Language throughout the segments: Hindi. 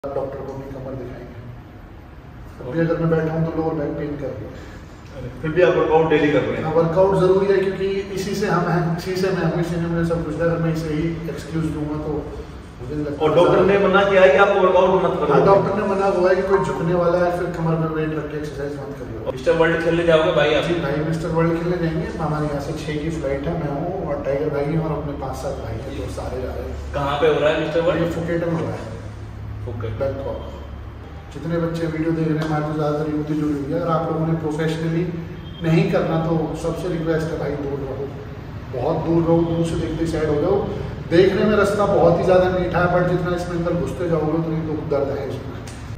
डॉक्टर को अपनी कमर दिखाएंगे। अभी अगर मैं बैठा हूँ तो लोअर बैक पेन कर रही है, फिर भी आप वर्कआउट डेली कर रहे हैं। वर्कआउट जरूरी है क्योंकि इसी से हम हैं, इसी से मैं हूँ, इसी ने मुझे सब कुछ दिया। अगर मैं इसे ही एक्सक्यूज दूंगा तो मुझे लगता है। और डॉक्टर ने मना किया है कि आप वर्कआउट मत करो। हाँ, डॉक्टर ने मना हुआ है कि कोई झुकने वाला है फिर कमर में वेट रख के एक्सरसाइज मत करिए। मिस्टर वर्ल्ड खेलने जाओगे भाई आप? जी भाई, मिस्टर वर्ल्ड खेलने जाएंगे। हमारे यहाँ से 6 की फ्लाइट है, मैं हूँ और टाइगर भाई हैं और अपने 5-7 भाई हैं, तो सारे जा रहे हैं। कहाँ पे हो रहा है मिस्टर वर्ल्ड? फुकेट में हो रहा है, फुकेट। बैंकॉक। जितने बच्चे वीडियो देख रहे हैं हमारे तो ज़्यादातर युवती जुड़ी हुई है। अगर आप लोगों ने प्रोफेशनली नहीं करना तो सबसे रिक्वेस्ट है भाई, दूर रहो, बहुत दूर रहो, दूर से देखते साइड हो जाओ। देखने में रास्ता बहुत ही ज़्यादा मीठा है, बट जितना इसमें अंदर घुसते जाओगे उतनी दुख दर्द है इसमें।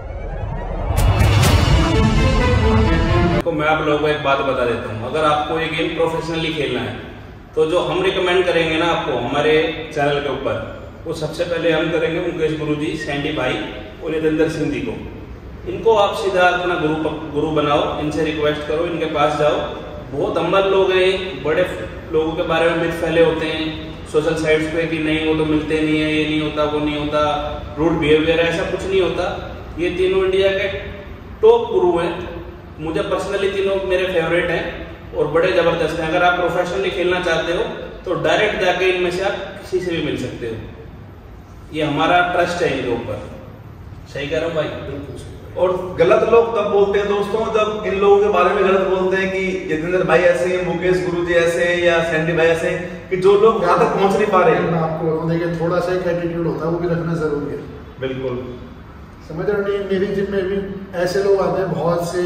तो मैं आप लोगों को एक बात बता देता हूँ, अगर आपको ये गेम प्रोफेशनली खेलना है तो जो हम रिकमेंड करेंगे ना आपको हमारे चैनल के ऊपर, वो सबसे पहले हम करेंगे मुकेश गुरुजी, सैंडी भाई और यदेंद्र सिंह जी को। इनको आप सीधा अपना गुरु बनाओ, इनसे रिक्वेस्ट करो, इनके पास जाओ। बहुत हम्बल लोग हैं, बड़े लोगों के बारे में मिथ फैले होते हैं सोशल साइट्स पे कि नहीं वो तो मिलते नहीं है, ये नहीं होता, वो नहीं होता, रूड बिहेवियर है, ऐसा कुछ नहीं होता। ये तीनों इंडिया के टॉप गुरु हैं, मुझे पर्सनली तीनों मेरे फेवरेट हैं और बड़े जबरदस्त हैं। अगर आप प्रोफेशनली खेलना चाहते हो तो डायरेक्ट जाके इनमें से आप किसी से भी मिल सकते हो। ये हमारा ट्रस्ट है इनके ऊपर। सही कह रहा हूँ भाई? बिल्कुल सही। और गलत लोग तब बोलते हैं दोस्तों जब इन लोगों के बारे में गलत बोलते हैं कि यदेंद्र भाई ऐसे हैं, मुकेश गुरुजी ऐसे हैं या सैंडी भाई ऐसे हैं, कि जो लोग वहां तक पहुंच नहीं पा रहे हैं। आपको देखिए थोड़ा सा एक एटीट्यूड होता है, वो भी रखना जरूरी है। बिल्कुल समझ रहे हो? नहीं, मेरी जिम में भी ऐसे लोग आते हैं बहुत से,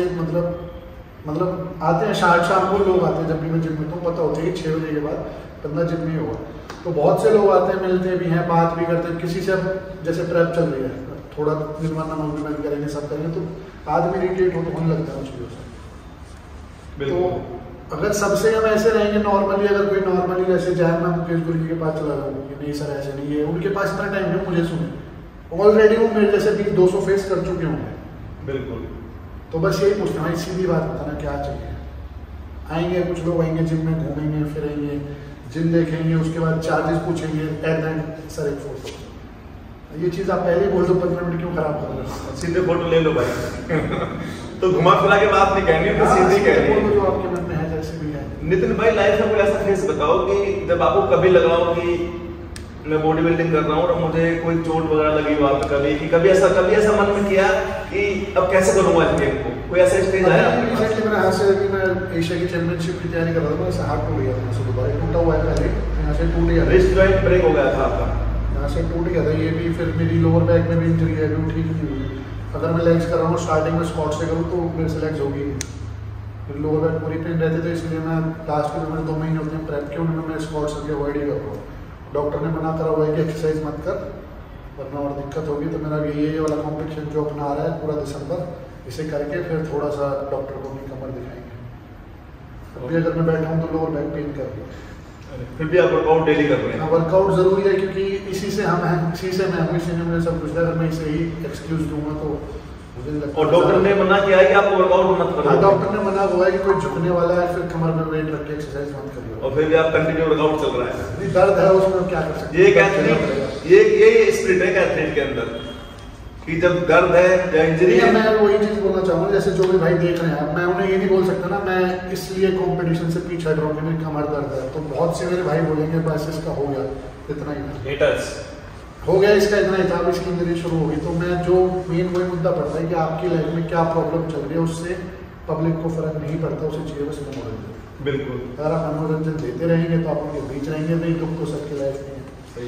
मतलब आते हैं शाम को लोग आते हैं। जब भी मैं जिम में तो पता होता है कि 6 बजे के बाद बंदा जिम नहीं होगा, तो बहुत से लोग आते हैं, मिलते भी हैं, बात भी करते हैं। किसी से अब जैसे ट्रैप चल रही है, थोड़ा निर्माण मूवमेंट करेंगे, सब करेंगे तो आदमी इरिटेट होने लगता है उन चीज़ों से। तो अगर सबसे हम ऐसे रहेंगे नॉर्मली, अगर कोई नॉर्मली जैसे जाए, मैं मुकेश गुरु जी के पास चला जाऊँ कि नहीं सर ऐसे नहीं है, उनके पास इतना टाइम है मुझे सुने, ऑलरेडी वो मेरे जैसे 200 फेस कर चुके होंगे। बिल्कुल। तो बस यही पूछना है, सीधी बात बताना क्या चाहिए। आएंगे कुछ लोग, आएंगे जिम में, घूमेंगे फिरेंगे, जिम देखेंगे, उसके बाद चार्जेस पूछेंगे, एट द सर एक फोटो। ये चीज़ आप पहले ही बोल दो, 15 मिनट क्यों खराब कर रहे हो? सीधे फोटो ले लो भाई। तो घुमा फिरा के बात नहीं कहनी, तो सीधी कह रही है जो आपके मन में है, जैसे भी है। नितिन भाई लाइफ में कोई ऐसा फेस बताओ कि जब आपको कभी लग रहा हो कि मैं बॉडी बिल्डिंग कर रहा हूँ और मुझे कोई चोट वगैरह लगी वहां पे, कभी ऐसा मन में किया कि अब कैसे करूंगा इस गेम को, कोई ऐसा स्टेज आया? रिसेंटली मेरे हाथ से अभी मैं एशिया की चैंपियनशिप की तैयारी कर रहा था, मेरा हाथ टूट गया था, दोबारा टूटा हुआ है, पहले यहाँ से टूट गया, रिस्ट जॉइंट ब्रेक हो गया था आपका, यहाँ से टूट गया था ये भी। फिर मेरी लोअर बैक में भी इंजरी है, जो ठीक नहीं हुई। अगर मैं लेग्स कर रहा हूँ स्टार्टिंग में स्क्वाट से करूँ तो मेरे से लेग्स होगी, फिर लोअर बैक पूरी पेन रहती, तो इसलिए मैं लास्ट के जो मेरे 2 महीने होते हैं प्रेप के, उनमें मैं स्क्वाट्स करके अवॉइड ही कर रहा हूँ। डॉक्टर ने मना करा हुआ है कि एक्सरसाइज मत कर वरना और दिक्कत होगी। तो मेरा ये वाला कॉम्पिटिशन जो अपना आ रहा है पूरा दिसंबर, इसे करके फिर थोड़ा सा डॉक्टर को अपनी कमर दिखाएंगे। अभी अगर मैं बैठा हूँ तो लोअर बैक पेन कर रही है, फिर भी आप वर्कआउट डेली कर रहे हैं। वर्कआउट जरूरी है क्योंकि इसी से हम हैं, इसी से मैं हूँ, इसी ने मुझे सब कुछ दिया। अगर मैं इसे ही एक्सक्यूज दूंगा तो मुझे लगता है। और डॉक्टर ने मना किया है कि आप वर्कआउट मत करो। हाँ, डॉक्टर ने मना हुआ है कि कोई झुकने वाला है फिर कमर में वेट रख के एक्सरसाइज मत करिए। और फिर भी आप कंटिन्यू वर्कआउट चल रहा है। नहीं, दर्द है उसमें, क्या कर सकते ये एक एथलीट, ये स्पिरिट है एथलीट के अंदर कि जब दर्द है या इंजरी है। मैं वही चीज बोलना चाहूंगा, जैसे जो भी भाई देख रहे हैं, मैं उन्हें ये नहीं बोल सकता ना मैं इसलिए कंपटीशन से पीछे हट रहा हूँ कि मेरी कमर दर्द है, तो बहुत से मेरे भाई बोलेंगे बस इसका हो गया, इतना ही हेटर्स हो गया, इसका इतना ही था, अब इसकी इंजरी शुरू होगी। तो मैं जो मेन वही मुद्दा पड़ता है कि आपकी लाइफ में क्या प्रॉब्लम चल रही है, उससे पब्लिक को फर्क नहीं पड़ता, उसे चाहिए बस मनोरंजन। बिल्कुल। अगर आप मनोरंजन देते रहेंगे तो आप उनके बीच रहेंगे, नहीं दुख तो सबकी लाइफ में है।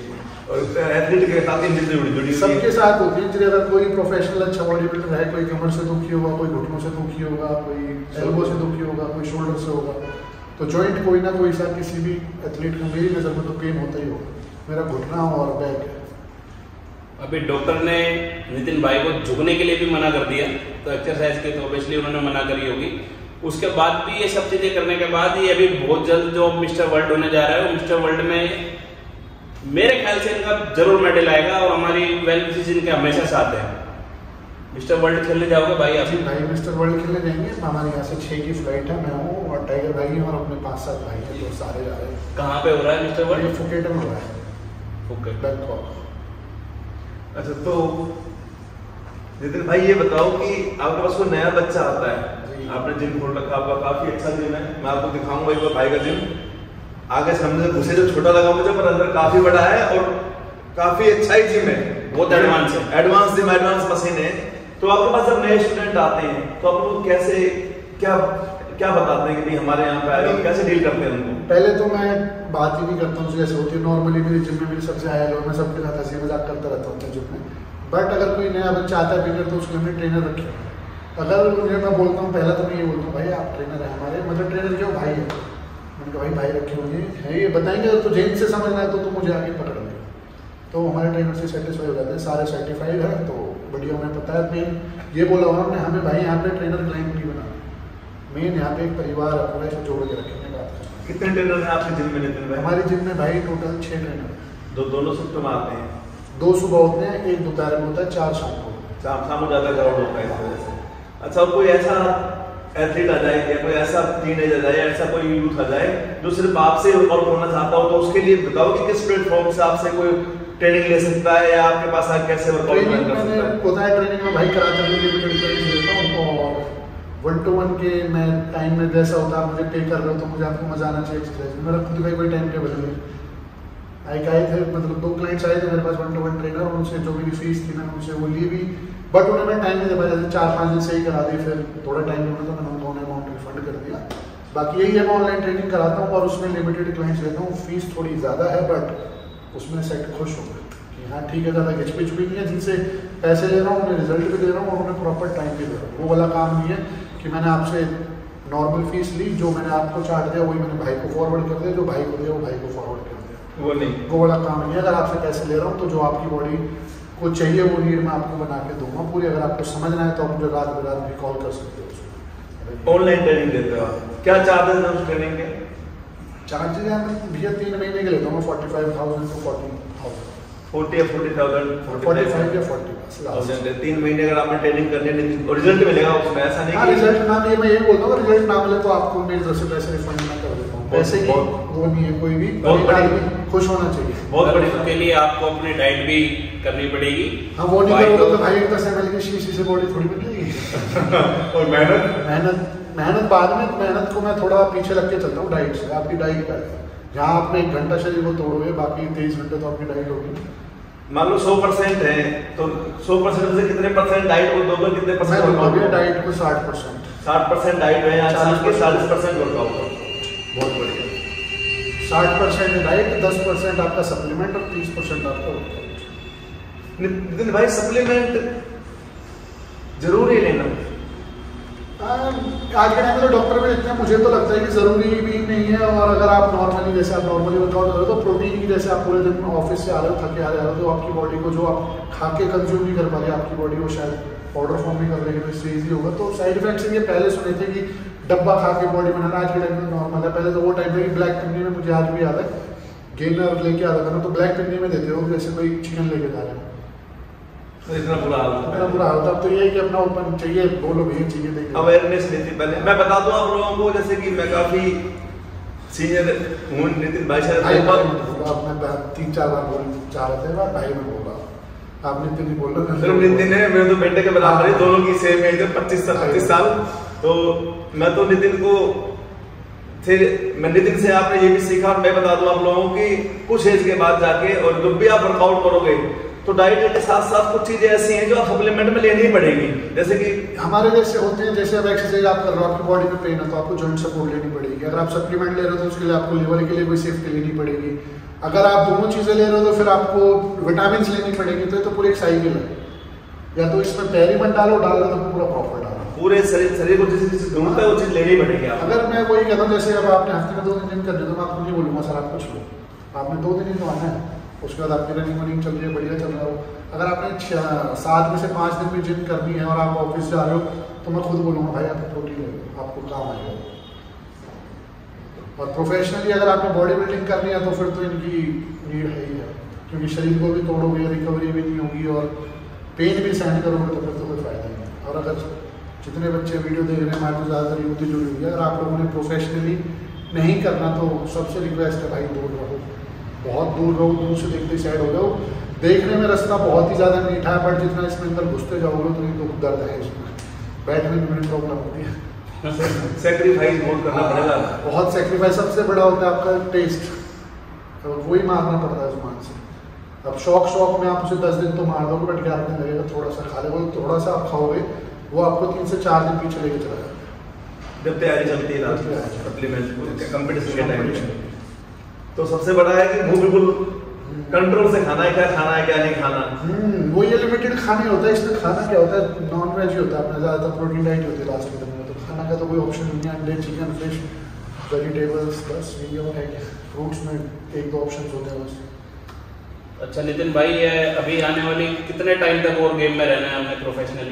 और एथलीट के साथ इंजरी जुड़ी सबके साथ होती है इंजरी। अगर कोई प्रोफेशनल अच्छा बॉडी बिल्डर है, कोई कमर से दुखी होगा, कोई घुटनों से दुखी होगा, कोई एल्बो से दुखी होगा, कोई शोल्डर से होगा, तो जॉइंट कोई ना कोई सा किसी भी एथलीट को मेरी नज़र में तो पेन होता ही होगा। मेरा घुटना और बैक है। अभी डॉक्टर ने नितिन भाई को झुकने के लिए भी मना कर दिया, तो एक्सरसाइज के तो ऑब्वियसली उन्होंने मना करी होगी। उसके बाद भी ये सब चीजें करने के बाद ये अभी बहुत जल्द जो मिस्टर वर्ल्ड होने जा रहा है, वो मिस्टर वर्ल्ड में मेरे ख्याल से इनका जरूर मेडल आएगा और हमारी वेल विशेस इनके हमेशा साथ है। मिस्टर वर्ल्ड खेलने जाओगे भाई आप? जी भाई, मिस्टर वर्ल्ड खेलने जाएंगे। हमारे यहाँ से 6 की फ्लाइट है, मैं हूँ और टाइगर भाई हैं और अपने 5-7 भाई हैं, तो सारे जा रहे हैं। कहाँ पे हो रहा है मिस्टर वर्ल्ड? ये फुकेट में हो रहा है, फुकेट, बैंकॉक। अच्छा, तो नितिन भाई ये बताओ कि आपके पास कोई नया बच्चा आता है, आपने जिम खोल रखा, आपका काफी अच्छा जिम है, मैं आपको दिखाऊंगा एक बार भाई का जिम। आगे सामने घुसे जो छोटा लगा मुझे, पर अंदर काफी बड़ा है और काफी अच्छा ही जिम है, बहुत एडवांस है, एडवांस जिम, एडवांस मशीन है। तो आपके पास जब नए स्टूडेंट आते हैं तो आप लोग कैसे क्या बताते हैं कि भाई हमारे यहाँ पे आए, कैसे डील करते हैं उनको? पहले तो मैं बात ही नहीं करता हूँ जैसे होती है नॉर्मली, मेरे जिम में मेरे सबसे आया लोग, मैं सबके साथ हंसी मजाक करता रहता हूँ अपने जिम में। बट अगर कोई नया बच्चा आता है बिगड़, तो उसके लिए ट्रेनर रखे। अगर मुझे मैं बोलता हूँ, पहला तो मैं ये बोलता हूँ भाई आप ट्रेनर है हमारे, मतलब ट्रेनर क्यों भाई है, मैंने कहा भाई रखे हुए हैं, ये बताएंगे तो जेन से समझना है तो मुझे आगे पकड़ लेंगे। तो हमारे ट्रेनर से सेटिस्फाई हो जाते हैं, सारे सर्टिफाइड है, तो बढ़िया उन्हें पता है। मेन ये बोला उन्होंने हमें भाई यहाँ पे ट्रेनर क्लाइंट नहीं बना, मेन यहाँ पे एक परिवार पूरा इसे जोड़ के रखेंगे। बात कितने ट्रेनर हैं आपके जिम में नितिन भाई? हमारी जिम में भाई टोटल 6 ट्रेनर, दोनों शिफ्ट में आते हैं, 2 सुबह होते हैं, 1 दोपहर में होता है, 4 शाम को। शाम को ज़्यादा क्राउड होता है इस वजह से। अच्छा, कोई ऐसा एथलीट आ जाए या कोई ऐसा टीनेज आ जाए, ऐसा कोई यूथ आ जाए जो सिर्फ आपसे वर्कआउट होना चाहता हो, तो उसके लिए बताओ कि किस प्लेटफॉर्म से आपसे कोई ट्रेनिंग ले सकता है या आपके पास आके कैसे वर्कआउट कर सकता है? मैंने बताया ट्रेनिंग में भाई कराते हुए लिमिटेड ट्रेनिंग देता हूँ, और 1-to-1 के मैं टाइम में जैसा होता है मुझे पे कर रहे हो तो मुझे आपको मजा आना चाहिए एक्सरसाइज में। मेरा खुद का कोई टाइम टेबल नहीं है। आए थे मतलब 2 क्लाइंट्स आए थे मेरे पास 1-to-1 ट्रेनर, और उनसे जो मेरी फीस थी मैंने उनसे वो ली भी, बट उन्हें मैं टाइम नहीं दे पाया, जैसे 4-5 दिन से ही करा दी, फिर थोड़ा टाइम नहीं तो मैंने उनको अमाउंट रिफंड कर दिया। बाकी यही है, मैं ऑनलाइन ट्रेनिंग कराता हूँ और उसमें लिमिटेड क्लाइंट्स लेता हूँ, फीस थोड़ी ज़्यादा है बट उसमें सेट खुश हो गए कि हाँ ठीक है, ज़्यादा खिचपिच भी नहीं है, जिनसे पैसे ले रहा हूँ उन्हें रिजल्ट भी दे रहा हूँ और उन्हें प्रॉपर टाइम भी दे रहा हूँ। वो वाला काम नहीं है कि मैंने आपसे नॉर्मल फीस ली, जो मैंने आपको चार्ट दिया वही मैंने भाई को फॉरवर्ड कर दिया, जो भाई को दिया वो भाई को फॉरवर्ड कर दिया, वो नहीं, वो वाला काम नहीं है। अगर आपसे पैसे ले रहा हूँ तो जो आपकी बॉडी को चाहिए वो नीड मैं आपको बना के दूंगा पूरी। अगर आपको समझना है तो आप मुझे रात बेरात भी कॉल कर सकते हो। ऑनलाइन ट्रेनिंग देते हो आप, क्या चार्जेस हैं उस ट्रेनिंग के? चार्जेस हैं भैया 3 महीने के लेता हूँ, 45,000 to 40,000, 40 या 40,000, 45 या 40,000। 3 महीने अगर आपने ट्रेनिंग करनी है और रिजल्ट मिलेगा उसमें, ऐसा नहीं कि रिजल्ट ना मिले, मैं ये बोलता हूँ रिजल्ट ना मिले तो आपको मेरी तरफ से पैसे रिफंड मैं कर देता हूँ। पैसे की वो नहीं है, कोई भी खुश होना चाहिए। बहुत बड़ी के लिए आपको अपनी डाइट भी करनी पड़ेगी। हाँ, वो नहीं करोगे तो भाई 10 ml की शीशी से बॉडी थोड़ी बनेगी। और मेहनत बाद में, मेहनत को मैं थोड़ा पीछे लग के चलता हूँ डाइट से। आपकी डाइट का है, जहाँ आप 1 घंटा शरीर को तोड़ोगे, बाकी 23 घंटे तो आपकी डाइट होगी। मान लो 100% है तो 100% से कितने परसेंट डाइट को दोगे, कितने परसेंट वर्कआउट? डाइट को 60%, 60% डाइट है या 40% वर्कआउट। बहुत बढ़िया। 60% डाइट, 10% आपका सप्लीमेंट और 30% आपका वर्कआउट। नितिन भाई, सप्लीमेंट जरूरी लेना? आज के टाइम में तो डॉक्टर भी लिखते हैं, मुझे तो लगता है कि ज़रूरी भी नहीं है। और अगर आप नॉर्मली जैसे आप नॉर्मली वर्कआउट करो तो प्रोटीन की, जैसे आप पूरे दिन ऑफिस से आ रहे हो, थके आ रहे हो, तो आपकी बॉडी को जो आप खा के कंज्यूम नहीं कर पा रहे, आपकी बॉडी को शायद पाउडर फॉर्म नहीं कर रही है, तो इससे ईजी होगा। तो साइड इफेक्ट्स ये पहले सुने थे कि डब्बा खा के बॉडी बनाना, आज के टाइम में नॉर्मल है। पहले तो वो टाइम में ब्लैक पिन्नी में, मुझे आज भी याद है, गेनर लेके आता था ना, तो ब्लैक पिन्नी में देते हो जैसे कोई चिकन लेके जा रहे हैं। इतना बुरा हाल था, इतना बुरा हाल था। तो ये है कि अपना ओपन चाहिए, बोलो भैया चाहिए, देखिए अवेयरनेस लेती। पहले मैं बता दूं आप लोगों को, जैसे कि मैं काफी सीनियर हूँ नितिन भाई, शायद आपने 3-4 बार बोल चाह रहे थे, भाई में बोला, आप नितिन ही बोल रहे सिर्फ नितिन है, मेरे तो बेटे के बराबर है, दोनों की सेम एज है, 25 साल। तो मैं तो नितिन को मैं नितिन से आपने ये भी सीखा, मैं बता दूं आप लोगों की, कुछ एज के बाद जाके और जब भी आप वर्कआउट करोगे तो डाइट के साथ साथ कुछ चीजें ऐसी हैं जो आप सप्लीमेंट में लेनी ही पड़ेगी। जैसे कि हमारे जैसे होते हैं, जैसे अब एक्सरसाइज आप कर रहे हो, आपकी बॉडी में पेन है तो आपको जॉइंट सपोर्ट लेनी पड़ेगी। अगर आप सप्लीमेंट ले रहे हो तो उसके लिए आपको लीवर के लिए कोई सेफ्टी लेनी पड़ेगी। अगर आप दोनों चीजें ले रहे हो तो फिर आपको विटामिन लेनी पड़ेगी। तो ये तो पूरी एक साइकिल है, या तो इसमें पैर ही मत डालो, डाल रहे तो पूरा प्रॉपर डालो, पूरे शरीर को जिस चीज ढूंढता है वो चीज लेनी पड़ेगी। अगर मैं वही कहता हूँ, जैसे अब आपने हफ्ते में 2 दिन जिम कर दिया तो मैं आपको नहीं बोलूँगा सर आप कुछ लो, आपने 2 दिन ही तो आना है, उसके बाद आपकी रनिंग वनिंग चल रही है, बढ़िया चल रहा हो। अगर आपने 7 में से 5 दिन भी जिम करनी है और आप ऑफिस जा रहे हो तो मैं खुद बोलूँगा भाई आप प्रोटीन ले लो, आपको काम आएगा। और प्रोफेशनली अगर आपने बॉडी बिल्डिंग करनी है तो फिर तो इनकी नीड है ही है, क्योंकि शरीर को भी तोड़ोगे, रिकवरी भी नहीं होगी और पेन भी सहन करोगे तो फिर तो कोई फायदा नहीं है। और अगर जितने बच्चे वीडियो देख रहे हैं, हमारे तो ज़्यादातर यूथ जुड़ी हुई है, अगर आप लोगों ने प्रोफेशनली नहीं करना तो सबसे रिक्वेस्ट है भाई दूर रहो, बहुत दूर रहो, दूर से देखते साइड हो जाओ। देखने में रास्ता बहुत ही ज़्यादा मीठा है, बट जितना इसमें अंदर घुसते जाओगे तो दुख दर्द है इसमें, बैठने में बड़ी प्रॉब्लम होती है। सेक्रीफाइस बहुत करना पड़ेगा, बहुत सेक्रीफाइस। सबसे बड़ा होता है आपका टेस्ट, तो वही मारना पड़ता है जुबान से। अब शौक में आप उसे 10 दिन तो मार दोगे, बट 11 दिन लगेगा थोड़ा सा खा लेगा, थोड़ा सा आप खाओगे वो आपको 3 से 4 दिन पीछे लेके चला जाएगा जब तैयारी चलती है सप्लीमेंट कंपटीशन के टाइम में। तो सबसे बड़ा है कि वो बिल्कुल कंट्रोल से खाना है, क्या खाना है क्या नहीं खाना। वो ये लिमिटेड खाने होता है। इसमें खाना क्या होता है, नॉन वेज ही होता है अपना, ज़्यादातर प्रोटीन डाइट होती है लास्ट में। तो खाना का तो कोई ऑप्शन नहीं है, अंडे, चिकन, फिश, वेजिटेबल्स, बस यही और है क्या। फ्रूट्स में 1-2 ऑप्शन होते हैं बस। अच्छा नितिन भाई, ये अभी आने वाली कितने टाइम तक और गेम में रहना है हमने प्रोफेशनली?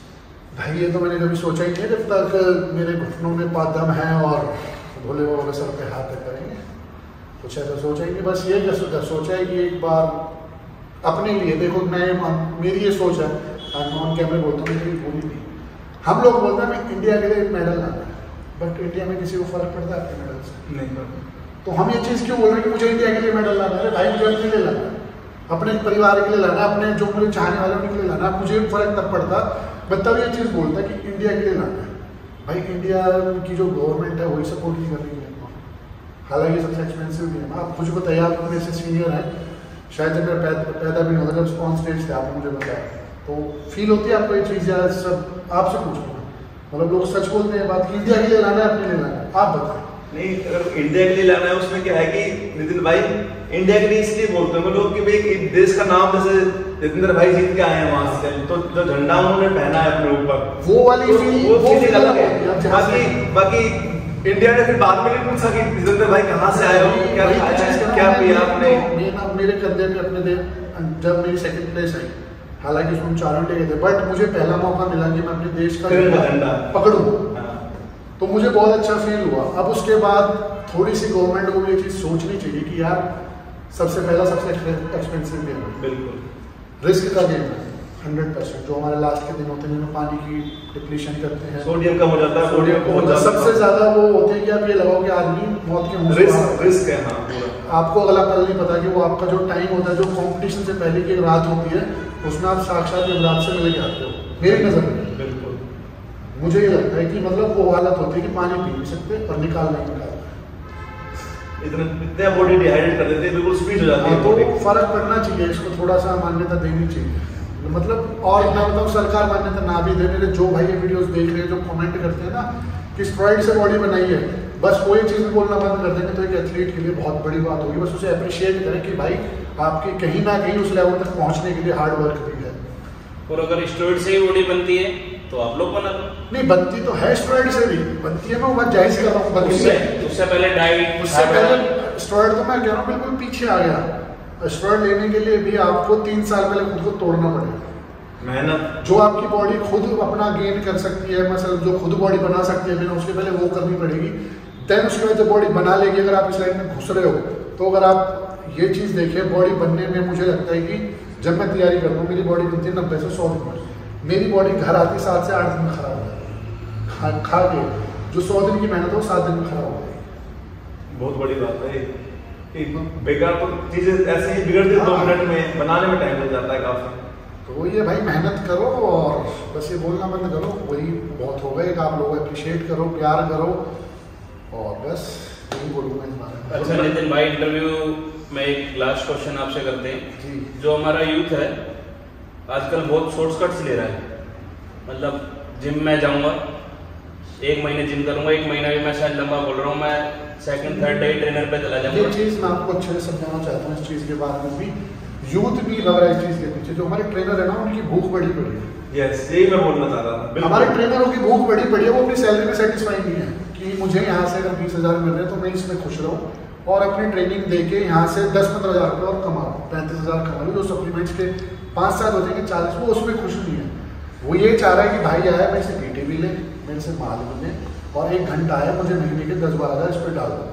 भाई ये तो मैंने कभी सोचा ही नहीं, जब तक मेरे घुटनों में दम है और भोले बाबा सर पे हाथ करेंगे, कुछ ऐसा सोचा ही नहीं। बस ये सोचा है कि एक बार अपने लिए देखो, मेरी ये सोच है, नॉन कैमरे बोलता हूँ, मेरी पूरी नहीं। हम लोग बोलते हैं मैं इंडिया के लिए मेडल लाना है, बट इंडिया में किसी को फर्क पड़ता है आपके मेडल से? नहीं। तो हम ये चीज़ क्यों बोल रहे हैं कि मुझे इंडिया के लिए मेडल लाना है? भाई मुझे अपने लिए लाना है, अपने परिवार के लिए लाना है, अपने जो मुझे चाहने वाले उनके लिए लाना है। मुझे फर्क तब पड़ता, मैं तब ये चीज़ बोलता कि इंडिया के लिए लाना है। भाई इंडिया की जो गवर्नमेंट है वही सपोर्ट नहीं कर रही है, हालांकि सबसे एक्सपेंसिव भी है। आप मुझे बताइए, आप मेरे से सीनियर हैं, शायद जब मेरा पैदा भी नहीं होता, जब ऑन स्टेज थे आपने मुझे बताया, तो फील होती है आपको ये चीज़? या सब आपसे पूछूंगा, मतलब लोग सच बोलते हैं बात कि इंडिया के लिए लाना है, अपने लिए लाना है? आप बताएं। नहीं, अगर इंडिया के लिए लाना है उसमें क्या है कि नितिन भाई इंडिया के लिए इसलिए बोलते हैं लोग कि भाई देश का नाम, जैसे जितेंद्र भाई जीत के आए हैं वहां से, तो जो झंडा उन्होंने पहना है अपने ऊपर, वो वाली फीलिंग अलग है। बाकी इंडिया ने फिर बाद में नहीं पूछा कि जितेंद्र भाई कहाँ से आए हो, क्या खाया, क्या पिया आपने। मेरे कंधे पे अपने जब मेरी सेकंड प्लेस आई, हालांकि उसमें 4 घंटे गए थे, बट मुझे पहला मौका मिला कि मैं अपने देश का झंडा पकड़ूं, तो मुझे बहुत अच्छा फील हुआ। अब उसके बाद थोड़ी सी गवर्नमेंट को ये चीज़ सोचनी चाहिए कि यार सबसे पहला सबसे एक्सपेंसिव गेम है, बिल्कुल रिस्क का गेम है 100%। जो हमारे लास्ट के दिन होते हैं जिनमें पानी की डिप्लीशन करते हैं, सोडियम कम हो जाता है, सोडियम कम हो जाता है, सबसे ज़्यादा वो होते हैं कि आप ये लगाओ कि आदमी मौत के मुंह से रिस्क है। हाँ, पूरा आपको अगला पल नहीं पता कि वो आपका जो टाइम होता है, जो कॉम्पिटिशन से पहले की एक रात होती है, उसमें आप साक्षात यमराज से मिल के आते हो, मेरी नज़र में। बिल्कुल मुझे ये लगता है कि मतलब वो हालत होती है कि पानी पी नहीं सकते और निकाल नहीं निकालते, इतने बॉडी डिहाइड्रेट कर देते हैं, बिल्कुल स्पीड हो जाती है। तो फर्क पड़ना चाहिए, इसको थोड़ा सा मान्यता देनी चाहिए, मतलब। और मैं बताऊँ, सरकार मान्यता ना भी दे, मेरे जो भाई ये वीडियोस देख रहे हैं, जो कमेंट करते हैं ना कि स्टेरॉइड से बॉडी बनाई है, बस कोई चीज़ भी बोलना बंद कर देंगे तो एक एथलीट के लिए बहुत बड़ी बात होगी। बस उसे अप्रिशिएट करें कि भाई आपकी कहीं ना कहीं उस लेवल तक पहुँचने के लिए हार्ड वर्क भी है। और अगर स्टेरॉइड से ही बॉडी बनती है तो आप लोग बना लो। नहीं, बनती तो है, स्टेरॉइड से भी बनती है, मैं बात जाहिर कर रहा हूँ। उससे पहले डाइट, उससे पहले स्टेरॉइड तो मैं कह रहा हूँ बिल्कुल पीछे आ गया। स्टेरॉइड लेने के लिए भी आपको 3 साल पहले खुद को तोड़ना पड़ेगा, मेहनत। जो आपकी बॉडी खुद अपना गेन कर सकती है, मतलब जो खुद बॉडी बना सकती है, उसके पहले वो करनी पड़ेगी। देन उसके बाद जब बॉडी बना लेगी, अगर आप इस लाइन में घुस रहे हो, तो अगर आप ये चीज़ देखें, बॉडी बनने में मुझे लगता है कि जब मैं तैयारी करता हूँ, मेरी बॉडी बनती है 90 से 100 दिन में। मेरी बॉडी घर आती 7 से 8 दिन में खराब हो जाएगी, खा के जो 100 दिन की मेहनत हो 7 दिन में खराब हो जाएगी। बहुत बड़ी बात है कि बेकार तो चीज़ें ऐसे ही बिगड़ती है, 2 मिनट में बनाने में टाइम लग जाता है काफ़ी। तो ये भाई मेहनत करो और बस ये बोलना बंद करो, वही बहुत हो गए कि आप लोग अप्रिशिएट करो, प्यार करो, और बस यही बोलूँगा इस बारे में। अच्छा नितिन भाई, इंटरव्यू में एक लास्ट क्वेश्चन आपसे करते हैं जी। जो हमारा यूथ है आजकल बहुत शॉर्टकट्स ले रहा है, मतलब जिम में जाऊंगा, 1 महीने जिम करूंगा, 1 महीना भी मैं शायद लंबा बोल रहा हूँ, मैं सेकंड थर्ड डे ट्रेनर पे चला जाऊंगा। ये चीज़ मैं आपको अच्छे से समझाना चाहता हूँ, इस चीज़ के बारे में भी यूथ भी लग रहा है इस चीज़ के पीछे। जो हमारे ट्रेनर है ना, उनकी भूख बड़ी पड़ी है। यस, यही मैं बोलना चाह रहा था। हमारे ट्रेनरों की भूख बड़ी पड़ी है, वो अपनी सैलरी में सेटिस्फाई नहीं है कि मुझे यहाँ से अगर 20,000 मिल रहे हैं तो मैं इसमें खुश रहूँ, और अपनी ट्रेनिंग दे के यहाँ से 10-15 हज़ार रुपये और कमा रहा हूँ, 35,000 कमा रहा हूँ। जो सप्लीमेंट्स के 5 साल होते हैं कि 40, वो उसमें खुश नहीं है। वो ये चाह रहा है कि भाई आया मेरे से पीटी भी ले, मेरे से माल भी ले, और 1 घंटा आया मुझे महीने के 10-12 हज़ार इस पर डाल दो।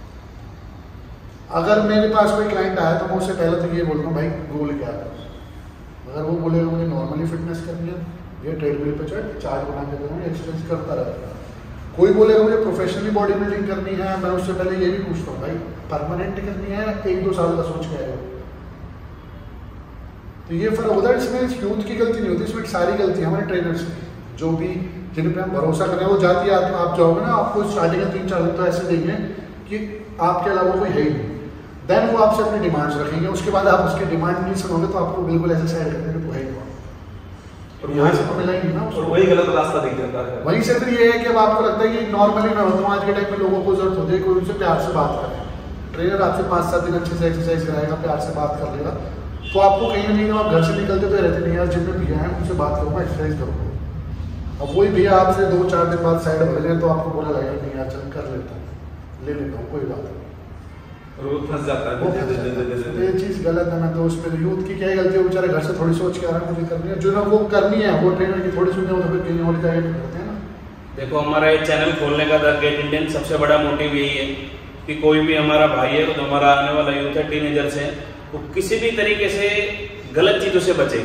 अगर मेरे पास कोई क्लाइंट आया तो मैं उससे पहले तो ये बोलता हूँ भाई गोल क्या है। अगर वो बोलेगा मुझे नॉर्मली फिटनेस करनी है, ये ट्रेडमिल पे चढ़ चार्ट बना के करूँ, एक्सरसाइज करता रहता है। कोई बोलेगा मुझे प्रोफेशनली बॉडी बिल्डिंग करनी है, मैं उससे पहले ये भी पूछता हूँ भाई परमानेंट करनी है, 1-2 साल का सोच के आएगा। तो ये फर्क होता है। इसमें यूथ की गलती नहीं होती, इसमें सारी गलती है हमारे ट्रेनर्स की, जो भी जिन पे हम भरोसा करें। वो जाती है आप जाओगे ना, आपको स्टार्टिंग में 3-4 दिन तो ऐसे देंगे कि आपके अलावा कोई है ही नहीं, देन वो आपसे अपनी डिमांड्स रखेंगे, उसके बाद आप उसकी डिमांड नहीं सुनोगे तो आपको बिल्कुल ऐसे साइड कर देंगे तो है ही नहीं, और यहाँ से तो मिला ही नहीं ना, और वही गलत रास्ता दिख जाता है। वहीं से फिर ये है कि अब आपको लगता है कि नॉर्मली मैं होता हूँ, आज के टाइम में लोगों को जरूरत होती है कोई उनसे प्यार से बात करें। ट्रेनर आपसे 5-7 दिन अच्छे से एक्सरसाइज कराएगा, प्यार से बात कर लेगा, तो आपको कहीं ना कहीं आप घर से निकलते तो रहते नहीं यार, जिम में भैया हैं उनसे बात करूँगा, एक्सरसाइज करूँगा। अब वही भैया आपसे 2-4 दिन बाद साइड हो गए तो आपको बोला लगेगा नहीं यार चल कर लेता हूँ, ले लेता हूँ, कोई बात नहीं, फंस जाता है। तो ये चीज़ गलत है। मैं तो उस पर यूथ की क्या गलती है, बेचारे घर से थोड़ी सोच के आ रहा है मुझे करनी है, जो ना वो करनी है वो ट्रेनर की थोड़ी सुननी हो तो फिर कहीं और जाके करते हैं ना। देखो हमारा ये चैनल खोलने का द गेट इंडियन सबसे बड़ा मोटिव यही है कि कोई भी हमारा भाई है, तो हमारा आने वाला यूथ है, टीनेजर्स है, वो किसी भी तरीके से गलत चीज़ों से बचे।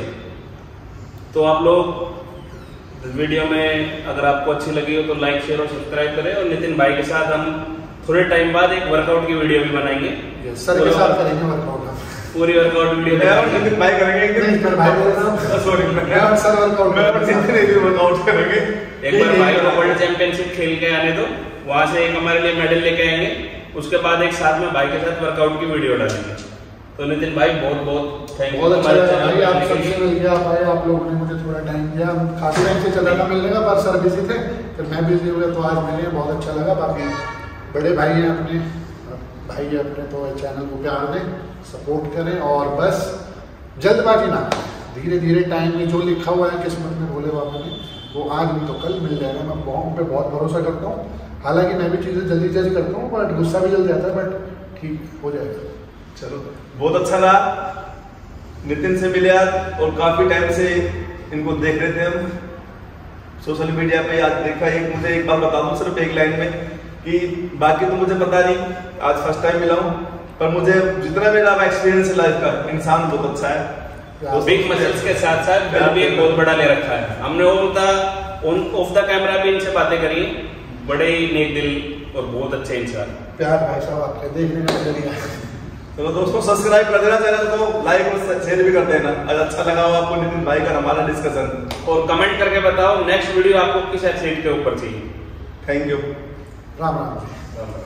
तो आप लोग वीडियो में अगर आपको अच्छी लगी हो तो लाइक शेयर और सब्सक्राइब करें, और नितिन भाई के साथ हम थोड़े टाइम बाद एक वर्कआउट की वीडियो भी बनाएंगे, सर के साथ करेंगे वर्कआउट, पूरी वर्कआउट वीडियो नितिन भाई करेंगे, सॉरी सर वर्कआउट करेंगे। एक बार भाई को वर्ल्ड चैंपियनशिप खेल के आने दो, वहां से एक हमारे लिए मेडल लेके आएंगे, उसके बाद एक साथ में भाई के साथ वर्कआउट की वीडियो डालेंगे। तो नितिन भाई बहुत बहुत थैंक यू, बहुत अच्छा भाई, आप सबसे मिल गया भाई, आप लोगों ने मुझे थोड़ा टाइम दिया, खासी टाइम से चल रहा था मिलने का, पर सर बिजी थे, फिर मैं बिजी हो गया, तो आज मिले, बहुत अच्छा लगा। बाकी बड़े भाई हैं अपने, भाई है अपने, तो चैनल को प्यार दें, सपोर्ट करें, और बस जल्दबाजी ना, धीरे धीरे टाइम में जो लिखा हुआ है किस्मत में भोले बाबा ने, वो आज नहीं तो कल मिल जाएगा। मैं उन पे बहुत भरोसा करता हूँ, हालांकि मैं भी चीज़ें जल्दी जल्दी करता हूँ, बट गुस्सा भी जल्दी आता है, बट ठीक हो जाएगा। चलो बहुत अच्छा रहा, नितिन से मिले आज, और काफी टाइम से इनको देख रहे थे हम सोशल मीडिया पे, आज देखा। एक मुझे एक बात बता दूं सिर्फ एक लाइन में, कि बाकी तो मुझे पता नहीं, आज फर्स्ट टाइम मिला हूँ, पर मुझे जितना मेरा एक्सपीरियंस है लाइफ का, इंसान बहुत अच्छा है। तो बिग मसल्स के साथ साथ बिल भी एक बहुत बड़ा ले रखा है हमने, ऑफ द कैमरा भी इनसे बातें करी, बड़े ही नेक दिल और बहुत अच्छे इंसान। प्यार भाई साहब आपके देखने का जरिया। चलो दोस्तों, सब्सक्राइब कर देना चैनल को, लाइक और शेयर भी कर देना अगर अच्छा लगा हो आपको नितिन भाई का हमारा डिस्कशन, और कमेंट करके बताओ नेक्स्ट वीडियो आपको किस एथलीट के ऊपर चाहिए। Thank you. राम राम।